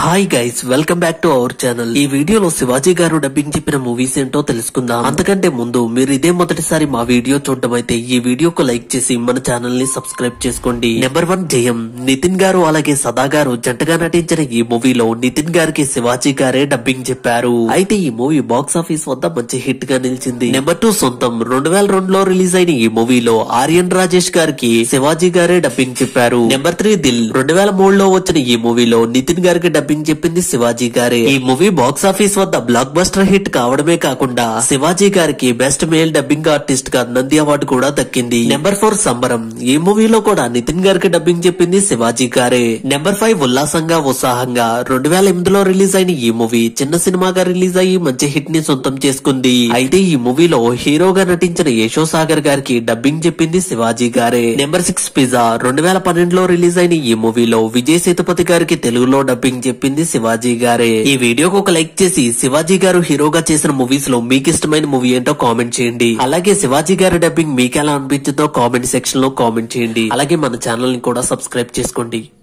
Hi guys, welcome back to our channel. ఈ వీడియోలో శివాజీ గారు డబ్బింగ్ చెప్పిన మూవీస్ ఏంటో తెలుసుకుందాం. అంతకంటే ముందు మీరు ఇదే మొదటిసారి మా వీడియో చూడడం అయితే ఈ వీడియోకు లైక్ చేసి మన ఛానల్ ని సబ్స్క్రైబ్ చేసుకోండి. నెంబర్ 1 జయం. నితిన్ గారు అలాగే సదా గారు జంటగా నటించిన ఈ మూవీలో నితిన్ గారికి శివాజీ గారే డబ్బింగ్ చెప్పారు. అయితే ఈ మూవీ బాక్స్ ఆఫీస్ వద్ద మంచి హిట్ గా నిలిచింది. నెంబర్ 2 సొంతం. 2002లో రిలీజ్ అయిన ఈ మూవీలో ఆర్యన్ రాజేష్ గారికి శివాజీ గారే డబ్బింగ్ చెప్పారు. నెంబర్ 3 దిల్. 2003లో వచ్చిన ఈ మూవీలో నితిన్ గారికి డబ్బింగ్ చెప్పింది శివాజీ గారే. ఈ మూవీ బాక్స్ ఆఫీస్ వద్ద బ్లాక్ బస్టర్ హిట్ కావడమే కాకుండా శివాజీ గారికి బెస్ట్ మేల్ డబ్బింగ్ ఆర్టిస్ట్ గా నంది అవార్డు కూడా దక్కింది. నెంబర్ 4 సంబరం. ఈ మూవీలో కూడా నితిన్ గారికి డబ్బింగ్ చెప్పింది శివాజీ గారే. నెంబర్ 5 ఉల్లాసంగా ఉత్సాహంగా. 2008లో రిలీజ్ అయిన ఈ మూవీ చిన్న సినిమాగా రిలీజ్ అయ్యి మంచి హిట్ ని సొంతం చేసుకుంది. అయితే ఈ మూవీలో హీరోగా నటించిన యశో సాగర్ గారికి డబ్బింగ్ చెప్పింది శివాజీ గారే. Number 6 pizza. 2012లో రిలీజ్ అయిన ఈ మూవీలో విజయ్ సేతుపతి గారికి తెలుగులో డబ్బింగ్ చెప్పింది శివాజీ గారే. ఈ వీడియోకి ఒక లైక్ చేసి శివాజీ గారు హీరోగా చేసిన మూవీస్ లో మీకు ఇష్టమైన మూవీ ఏంటో కామెంట్ చేయండి. అలాగే శివాజీ గారి డబ్బింగ్ మీకు ఎలా అనిపించిందో కామెంట్ సెక్షన్ లో కామెంట్ చేయండి. అలాగే మన ఛానల్ ని కూడా సబ్స్క్రైబ్ చేసుకోండి.